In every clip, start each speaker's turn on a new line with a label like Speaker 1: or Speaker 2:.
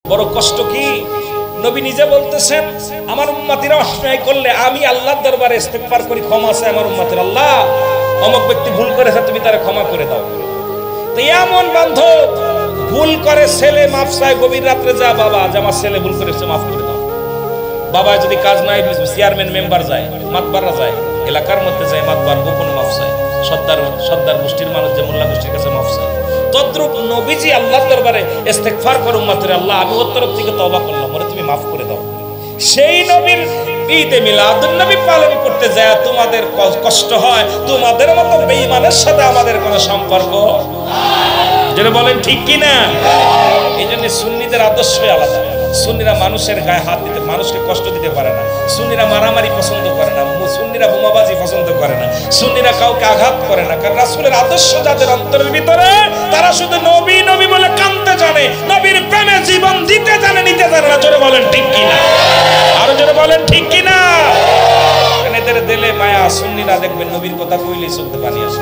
Speaker 1: বড় কষ্ট কি, নবী নিজে বলতেছেন আমার উম্মতিরা অন্যায় করলে আমি আল্লাহর দরবারে ইস্তেগফার করি, ক্ষমা চাই আমার উম্মতের, আল্লাহ অমুক ব্যক্তি ভুল করেছে তুমি তারে ক্ষমা করে দাও। তো এমন বান্ধব ভুল করে ছেলে মাফ চায়, গভীর রাত্রে যা বাবা যে আমার ছেলে ভুল করেছে মাফ করে দাও। বাবা যদি কাজ নাই চেয়ারম্যান মেম্বার যায়, মাতবাররা যায়, এলাকার মধ্যে যায় মাতবার গোপনে মাফ চায়, সর্দার গোষ্ঠীর মানুষ যে মোল্লা গোষ্ঠীর কাছে মাফ চায়। তদ্রূপ নবীজি আল্লাহর দরবারে ইস্তেগফার করে উম্মতের, আল্লাহ আমি ওর তরফ থেকে তওবা করলাম, ওরে তুমি মাফ করে দাও। সেই নবীর ঈদে মিলাদুন নবী পালন করতে যায় তোমাদের কষ্ট হয়, তোমাদের মতো বেঈমানের সাথে আমাদের কোনো সম্পর্ক যেটা বলেন ঠিক কি না? এই জন্য সুন্নিদের আদর্শই আলাদা। সুন্নিরা মানুষের গায়ে হাত দিতে, মানুষকে কষ্ট দিতে পারে না। সুন্নিরা মারামারি পছন্দ করে না, সুন্নিরা বোমাবাজি পছন্দ করে না, সুন্নিরা কাউকে আঘাত করে না। কারণ রাসূলের আদর্শ যাদের অন্তরের ভিতরে, তারা শুধু নবী নবী বলে কাঁদতে জানে, নবীর প্রেমে জীবন দিতে জানে, নিতে জানে না। জোরে বলেন ঠিক কি না? আরো জোরে বলেন ঠিক কি না? এদের দিলে মায়া। সুন্নিরা দেখবেন নবীর কথা কইলেই চোখে পানি আসে।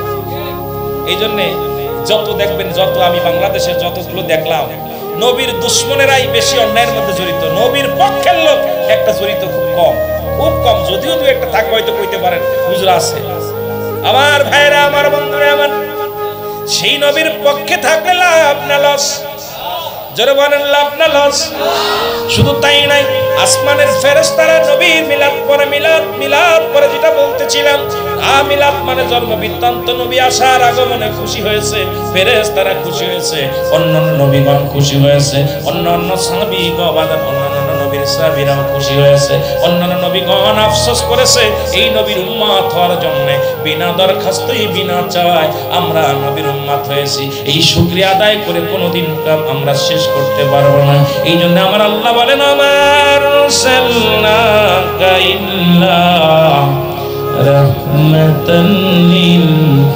Speaker 1: এই জন্য যত দেখবেন, যত আমি বাংলাদেশে যতগুলো দেখলাম, নবীর দুশ্মনেরাই বেশি অন্যায়ের মধ্যে জড়িত, নবীর পক্ষের লোক একটা জড়িত খুব কম, খুব কম। যদিও দু একটা থাকে হয়তো কইতে পারেন হুজুর আছে। আমার ভাইরা, আমার বন্ধুরা, আমার সেই নবীর পক্ষে থাকলে লাভ না লস। জোরে বলেন লাভ না লস। শুধু তাই নাই, আসমানের ফেরেশতারা নবীর মিলাদ পরে যেটা বলতেছিলাম, মিলাদ মানে জন্ম বৃত্তান্ত। নবী আসার আগমনে খুশি হয়েছে, ফেরেশতারা খুশি হয়েছে, অন্যান্য নবীগণ খুশি হয়েছে, অন্যান্য সাহাবীগণ, অন্যান্য নবীর সাহাবীরাও খুশি হয়েছে। অন্যান্য নবীগণ আফসোস করেছে এই নবীর উম্মত হওয়ার জন্য, বিনা দরখাস্তই বিনা চাওয়ায় আমরা নবীর উম্মত হয়েছি। এই শুকরিয়া আদায় করে কোনোদিন আমরা শেষ করতে পারবো না। এই জন্য আমার আল্লাহ বলেন, আমার সাল্লাকা ইল্লা রাহমাতান লিল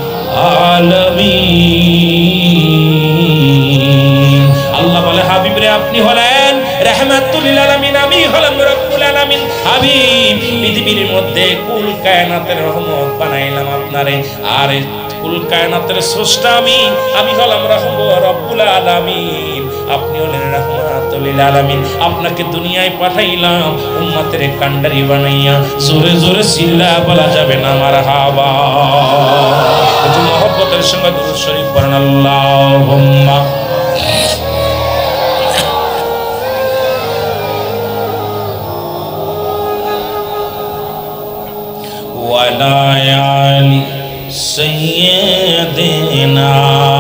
Speaker 1: আলামিন। আল্লাহ বলে হাবিব রে আপনি হলেন রাহমাতুল লিল আলামিন, আমি হলাম রব্বুল আলামিন। হাবিব পৃথিবীর মধ্যে কুল কায়নাতের রহমত বানাইলাম আপনারে, আর কুল কায়নাতের স্রষ্টা আমি হলাম রব্বুল আলামিন, আপনি হলেন রাহমাতুল লিল আলামিন। আপনাকে দুনিয়ায় পাঠাইলাম উম্মতের কান্ডারি বানাইয়া। জোরে জোরে সিল্লা বলা যাবে না মারহাবা। একটু মহব্বতের সঙ্গে দুরূদ শরীফ পড়েন, আল্লাহুম্মা ওয়ালা আলি সাইয়্যিদিনা।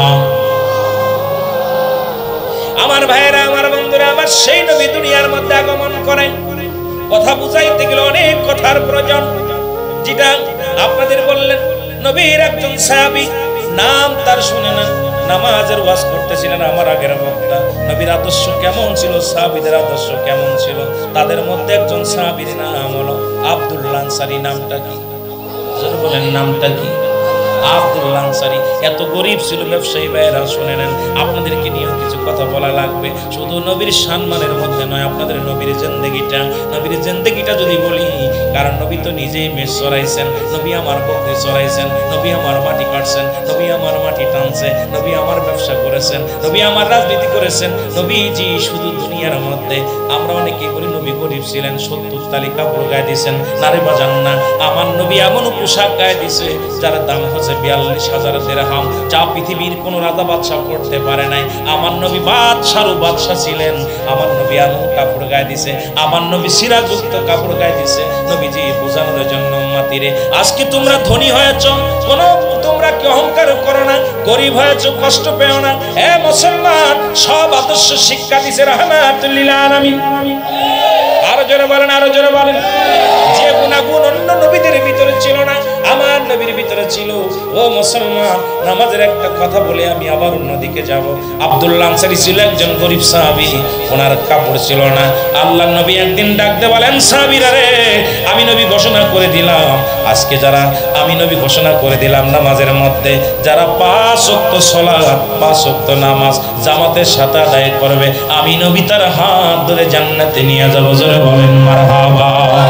Speaker 1: আমার ভাইরা, আমার বন্ধুরা, আমার সেই নবী দুনিয়ার মধ্যে আগমন করেন। কথা বুঝাইতে গেলে অনেক কথার প্রয়োজন, যেটা আপনাদের বললেন। নবীর একজন সাহাবী, নাম তার শুনে না, নামাজের ওয়াজ করতেছিলেন আমার আগের বক্তা। নবীর আদর্শ কেমন ছিল, সাহাবীদের আদর্শ কেমন ছিল, তাদের মধ্যে একজন সাহাবীর নাম হলো আব্দুল্লাহ আনসারী। নামটা কি বলেন? নামটা কি? আব্দুল্লাহ আনসারী। এত গরিব ছিল। ব্যবসায়ী ভাইয়েরা শুনে নেন, আপনাদেরকে নিয়েও কিছু কথা বলা লাগবে। শুধু নবীর সম্মানের মধ্যে নয়, আপনাদের নবীর জিন্দেগিটা যদি বলি, কারণ নবী তো নিজেই মেষ চড়াইছেন, নবী আমার বকরি চড়াইছেন, নবী আমার মাটি কাটছেন, নবী আমার মাটি টানছে, নবী আমার ব্যবসা করেছেন, নবী আমার রাজনীতি করেছেন। নবীজি শুধু দুনিয়ার মধ্যে, আমরা অনেকে বলি নবী গরিব ছিলেন, 70 তালি কাপড় গায়ে দিয়েছেন, নারে বাজান না। আমার নবী এমন পোশাক গায়ে দিছে যার দাম হচ্ছে 42,000 দিরহাম, যা পৃথিবীর কোন রাজা বাদশা পড়তে পারে নাই। আমার নবী বাদশারও বাদশা ছিলেন। আমার নবী এমন কাপড় গায়ে দিছে, আমার নবী সিরাজযুক্ত কাপড় গায়ে দিছে। নবীজি বোঝানোর জন্য উম্মতিরে, আজকে তোমরা ধনী হয়েছ, কোন তোমরা কি অহংকার করো না, গরিব হয়েছ কষ্ট পেও না। এ মুসলমান, সব আদর্শ শিক্ষা দিছে রাহমাতুল লিল আলামিন। আরো জোরে বলেন, আরো জোরে বলেন। যে গুণাগুণ অন্য নবীদের ভিতরে ছিল না, আমার নবীর ভিতরে ছিল। ও মুসলমান, নামাজের একটা কথা বলে আমি আবার অন্যদিকে যাব। আব্দুল্লাহ আনসারী ছিল একজন গরিব সাহাবী, ওনার কাপড় ছিল না। আল্লাহর নবী একদিন ডাকতে বলেন, সাহাবীরা রে, আমি নবী ঘোষণা করে দিলাম, আজকে যারা আমি নবী ঘোষণা করে দিলাম নামাজের মধ্যে যারা 5 ওয়াক্ত সালাত, 5 ওয়াক্ত নামাজ জামাতের সাথে আদায় করবে, আমি নবী তার হাত ধরে জান্নাতে নিয়ে যাব। জোরে বলেন মারহাবা।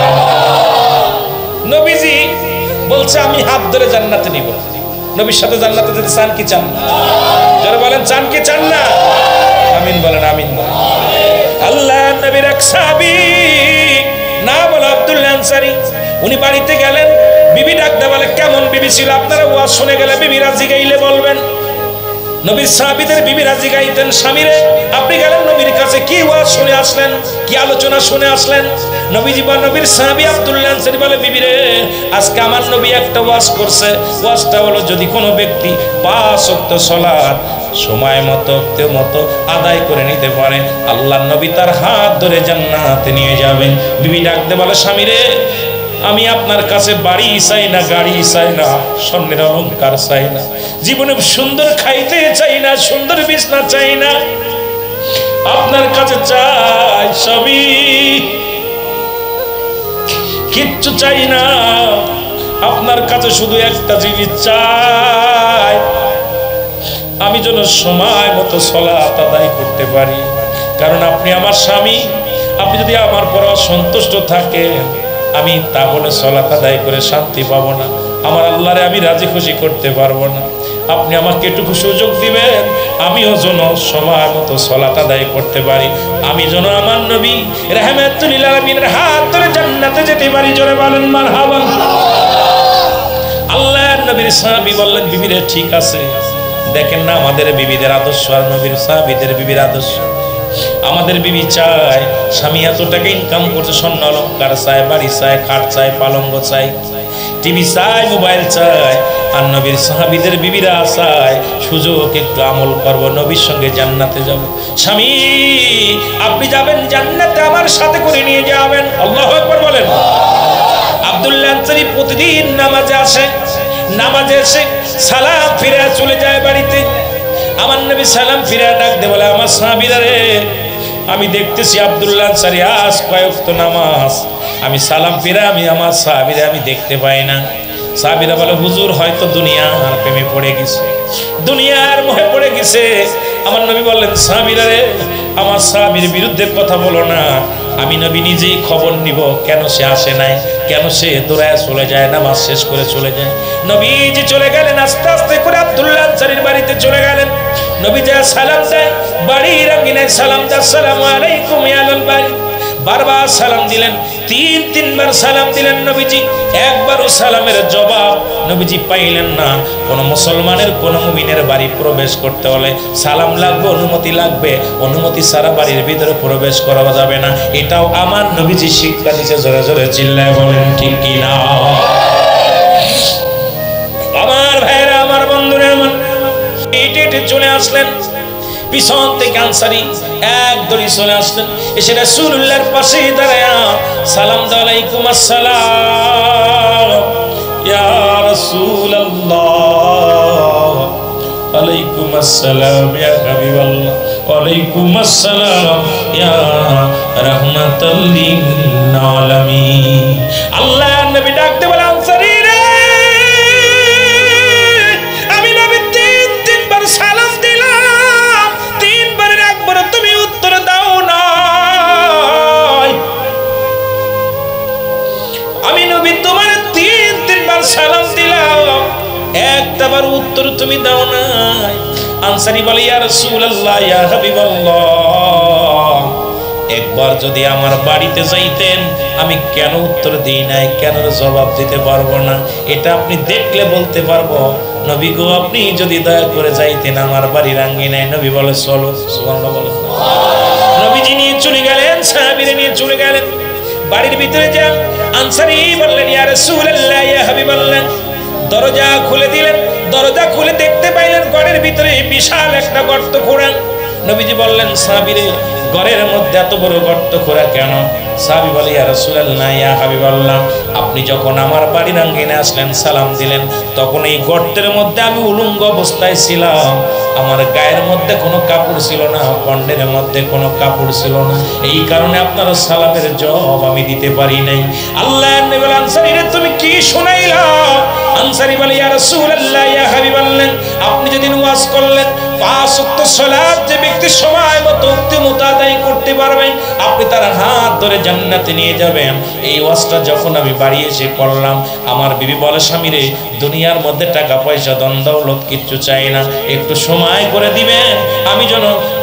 Speaker 1: নবীজি বলছে আমি হাত ধরে জান্নাতে নিব। নবীর সাথে জান্নাতে যেতে চান কি চান না? যারা বলেন চান কি চান না? আমিন বলেন, আমিন বলেন। নবীর এক সাহাবী নাম হলো আব্দুল্লাহ আনসারী। উনি বাড়িতে গেলেন, বিবি ডাকতে বলে কেমন বিবি ছিল? আপনারা ওয়াজ শুনে গেলে বিবি রাজি গাইলে বলবেন। নবীর সাহাবীদের বিবি রাজি গাইতেন, স্বামীরে আপনি গেলেন নবীর কাছে, কি ওয়াজ শুনে আসলেন, কি আলোচনা শুনে আসলেন? নবীজি বা নবীর সাহাবী আব্দুল্লাহ আনসারী বলে, বিবি রে আজকে আমার নবী একটা ওয়াজ করছে। ওয়াজটা হলো যদি কোনো ব্যক্তি 5 ওয়াক্ত সালাত সময় মতো আদায় করে নিতে পারে, আল্লাহর নবী তার হাত ধরে জান্নাতে নিয়ে যাবেন। বিবি ডাকতে বলে, স্বামীরে আমি আপনার কাছে বাড়ি চাই না, গাড়ি চাই না, স্বর্ণের অলংকার চাই না, জীবনে সুন্দর খাইতে চাই না, সুন্দর বিছনা চাই না, আপনার কাছে চাই সবই, কিচ্ছু চাই না। আপনার কাছে শুধু একটা জিনিস চাই, আমি যেন সময় মতো সালাত আদায় করতে পারি। কারণ আপনি আমার স্বামী, আপনি যদি আমার পর অসন্তুষ্ট থাকেন, আমি তাহলে সালাত আদায় করে শান্তি পাবো না, আমার আল্লাহরে আমি রাজি খুশি করতে পারবো না। আপনি আমাকে এটুকু সুযোগ দিবেন, আমিও যেন সময় মতো সালাত আদায় করতে পারি, আমি যেন আমার নবী রাহমাতুল লিল আলামিনের হাত ধরে জান্নাতে যেতে পারি। জোরে বলেন মারহাবা। আল্লাহর নবীর সাহাবী বললেন, বিবিরে ঠিক আছে। দেখেন না আমাদের বিবিদের আদর্শ আর নবীর সাহাবীদের বিবির আদর্শ। আমাদের বিবি চায় স্বামী এত টাকা ইনকাম করছে, স্বর্ণ অলংকার চায়, বাড়ি চায়, খাট চায়, পালঙ্গ চায়, টিভি চায়, মোবাইল চায়। আর নবীর সাহাবীদের বিবিরা চায় সুযোগ একটু আমল করবো, নবীর সঙ্গে জান্নাতে যাব। স্বামী আপনি যাবেন জান্নাতে, আমার সাথে করে নিয়ে যাবেন। আল্লাহু আকবার বলেন। আব্দুল্লাহ আনসারী প্রতিদিন নামাজে আসে, নামাজে এসে সালাম ফিরে চলে যায় বাড়িতে। আমার নবী সালাম ফিরে ডাক দে বলে, আমার সাহাবীরা রে আমি দেখতেছি আব্দুল্লাহ আনসারী আজ কয়েকত নামাজ, আমি সালাম ফিরে আমি আমার সাহাবীরা আমি দেখতে পাই না। সাহাবীরা বলে, হুজুর হয়তো দুনিয়ার প্রেমে পড়ে গেছে, দুনিয়ার মোহে পড়ে গেছে। আমার নবী বললেন, সাহাবীরা রে আমার সাহাবীর বিরুদ্ধে কথা বলো না, আমি নবী নিজেই খবর নিব কেন সে আসে নাই, কেন সে দৌড়ায় চলে যায়, নামাজ শেষ করে চলে যায়। নবীজি চলে গেলেন, আস্তে আস্তে করে আব্দুল্লাহ আনসারীর বাড়িতে চলে গেলেন। নবী যা সালাম দেয়, বাড়ির আঙ্গিনায় সালাম দেয়, আসসালামু আলাইকুম ইয়া আহলাল বাড়ি। বারবার সালাম দিলেন, 3-3বার সালাম দিলেন নবীজি, একবারও সালামের জবাব নবীজি পাইলেন না। কোন মুসলমানের কোন মুমিনের বাড়ি প্রবেশ করতে হলে সালাম লাগবে, অনুমতি লাগবে, অনুমতি ছাড়া বাড়ির ভিতরে প্রবেশ করা যাবে না। এটাও আমার নবীজি শিক্ষা দিয়েছে। জোরে জোরে চিল্লায় বলেন ঠিক কি না? আমার ভাইরা, আমার বন্ধুরা, আমার হেঁটে চলে আসলেন, পিছন থেকে আনসারী এক দড়ি চলে আসলেন, এসে রাসূলুল্লাহর পাশে দাঁড়ায়া সালাম দাও, আলাইকুম আসসালাম ইয়া রাসূলুল্লাহ, আলাইকুম আসসালাম ইয়া হাবিবাল্লাহ, ওয়ালাইকুম আসসালাম ইয়া রাহমাতাল লিল আলামিন। আল্লাহর নবী ডাকতে বলে, আনসারী রে আমি নবী 3-3বার সালাম দিলাম, 3বারের একবার তুমি উত্তর দাও না। আমি নবী তোমার 3-3বার সালাম দিলাম, একটাবার উত্তর তুমি দাও না। আনসারী বলে, ইয়া রাসূলুল্লাহ ইয়া হাবিবাল্লাহ, একবার যদি আমার বাড়িতে যাইতেন আমি কেন উত্তর দিই নাই, কেন জবাব দিতে পারবো না, এটা আপনি দেখলে বলতে পারবো। নবী গো আপনি যদি দয়া করে যাইতেন আমার বাড়ির আঙ্গিনায়। নবী বলে, চলো। সুবহানাল্লাহ বলে। নবীজি নিয়ে চলে গেলেন, সাহাবীরা নিয়ে চলে গেলেন বাড়ির ভিতরে। যা আনসারী বললেন, ইয়া রাসূলুল্লাহ ইয়া হাবিবাল্লাহ, দরজা খুলে দিলেন। দরজা খুলে দেখতে পাইলেন ঘরের ভিতরে বিশাল একটা গর্ত খোঁড়া। নবীজি বললেন, সাহাবীরে ঘরের মধ্যে এত বড় গর্ত খোঁড়া কেন? সাহাবী বলে, ইয়া রাসূলুল্লাহ ইয়া হাবিবাল্লাহ, আপনি যখন আমার বাড়ির আঙ্গিনে আসলেন, সালাম দিলেন, তখন এই গর্তের মধ্যে আমি উলঙ্গ অবস্থায় ছিলাম, আমার গায়ের মধ্যে কোনো কাপড় ছিল না, কণ্ঠের মধ্যে কোনো কাপড় ছিল না, এই কারণে আপনার সালামের জবাব আমি দিতে পারি নাই। আল্লাহর নবী বলেন, আনসারী রে তুমি কি শুনাইলা? আনসারী বলে, ইয়া রাসূলুল্লাহ ইয়া হাবিবাল্লাহ, আপনি যেদিন ওয়াজ করলেন 5 ওয়াক্ত সালাত যে ব্যক্তি সময় মতো আদায় করতে পারবেন আপনি তার হাত ধরে জান্নাতে নিয়ে যাবেন, এই ওয়াজটা যখন আমি বাড়ি এসে করলাম, আমার বিবি বলে, স্বামী রে দুনিয়ার মধ্যে টাকা পয়সা ধন দৌলত কিচ্ছু চাই না, একটু সময় করে দিবেন, আমি যেন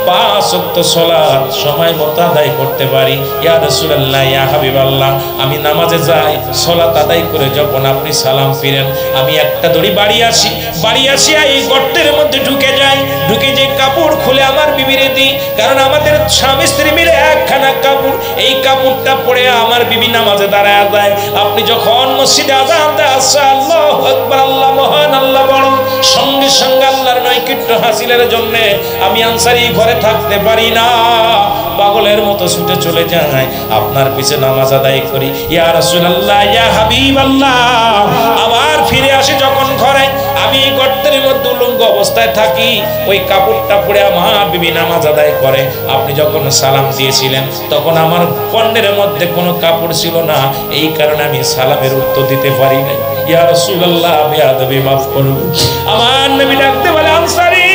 Speaker 1: 5 ওয়াক্ত সালাত সময় মতো আদায় করতে পারি। ইয়া রাসূলুল্লাহ, ইয়া হাবিবাল্লাহ, আমি নামাজে যাই, সালাত আদায় করে যখন আপনি সালাম ফিরেন, আমি একটা দড়ি বাড়ি আসি এই গর্তের মধ্যে ঢুকে যাই, ঢুকে যে কাপড় খুলে আমার বিবিরে দিই, কারণ আমাদের স্বামী স্ত্রী মিলে একখানা কাপড়, এই কাপড়টা পরে আমার বিবি নামাজে দাঁড়ায় যায়। আপনি যখন মসজিদে আযান দেয় আল্লাহু আকবার, আল্লাহ মহান, আল্লাহ বড়, সঙ্গে সঙ্গে আল্লাহর নৈকট্য হাসিলের জন্য আমি আনসারী ঘরে থাকতে পারি না, পাগলের মতো ছুটে চলে যায়, আপনার পিছে নামাজ আদায় করি। ইয়া রাসূলুল্লাহ, ইয়া হাবিবাল্লাহ, আবার ফিরে আসি যখন ঘরে, আমি গর্তের মধ্যে উলঙ্গ অবস্থায় থাকি, ওই কাপড়টা পরে আমার বিবি নামাজ আদায় করে। আপনি যখন সালাম দিয়েছিলেন তখন আমার পণ্যের মধ্যে কোনো কাপড় ছিল না, এই কারণে আমি সালামের উত্তর দিতে পারি নাই। ইয়া রাসূলুল্লাহ, বেয়াদবি মাফ করুন। আমার নবী ডাকতে বলে, আনসারী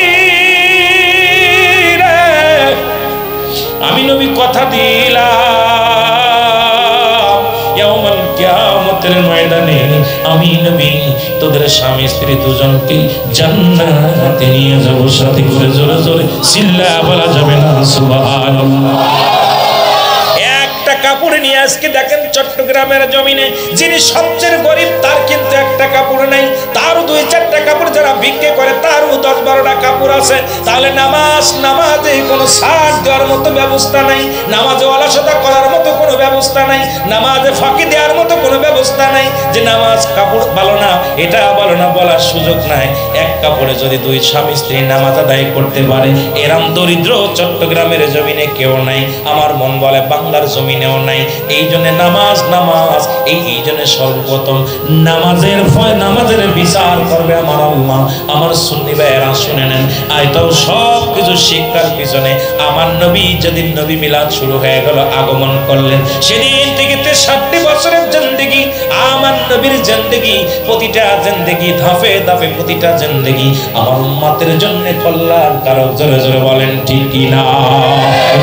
Speaker 1: রে, আমি নবী কথা দিলাম, ইয়াউমাল কিয়ামতের ময়দানে আমি নবী তোদের স্বামী স্ত্রী দুজনকে জান্নাতে নিয়ে যাব সাথে করে। জোরে জোরে চিল্লা বলা যাবে না সুবহানাল্লাহ। একটা কাপড় নিয়ে আজকে দেখেন চট্টগ্রামের জমিনে যিনি সবচেয়ে গরিব, তার কিন্তু একটা কাপড় নেই, তারও 2-4টা কাপড়, যারা ভিক্ষে করে তারও 10-12টা কাপড় আছে। তাহলে নামাজে কোনো ছাড় দেওয়ার মতো ব্যবস্থা নাই, নামাজে অলসতা করার মতো কোনো ব্যবস্থা নাই, নামাজে ফাঁকি দেওয়ার মতো কোনো ব্যবস্থা নাই যে নামাজ কাপড় ভালো না, এটা ভালো না বলার সুযোগ নাই। এক কাপড়ে যদি 2 স্বামী স্ত্রী নামাজ আদায় করতে পারে, এরম দরিদ্র চট্টগ্রামের জমিনে কেউ নাই, আমার মন বলে বাংলার জমিনেও নাই। এই জন্য নামাজ এই জন্য সর্বপ্রথম নামাজের বিচার করবে আমার আল্লাহ। আমার সুন্নি ভাইয়েরা শুনে নেন, আইতাও সব কিছু শিক্ষার পিছনে আমার নবী যেদিন নবী মিলাদ শুরু হয়ে গেল, আগমন করলেন, সেদিন থেকে 63 বছরের জিন্দেগি, আমার নবীর জিন্দেগি, প্রতিটা জিন্দেগি ধাপে ধাপে প্রতিটা জিন্দেগি আমার উম্মতের জন্য কল্যাণকারক। জোরে জোরে বলেন ঠিক কিনা?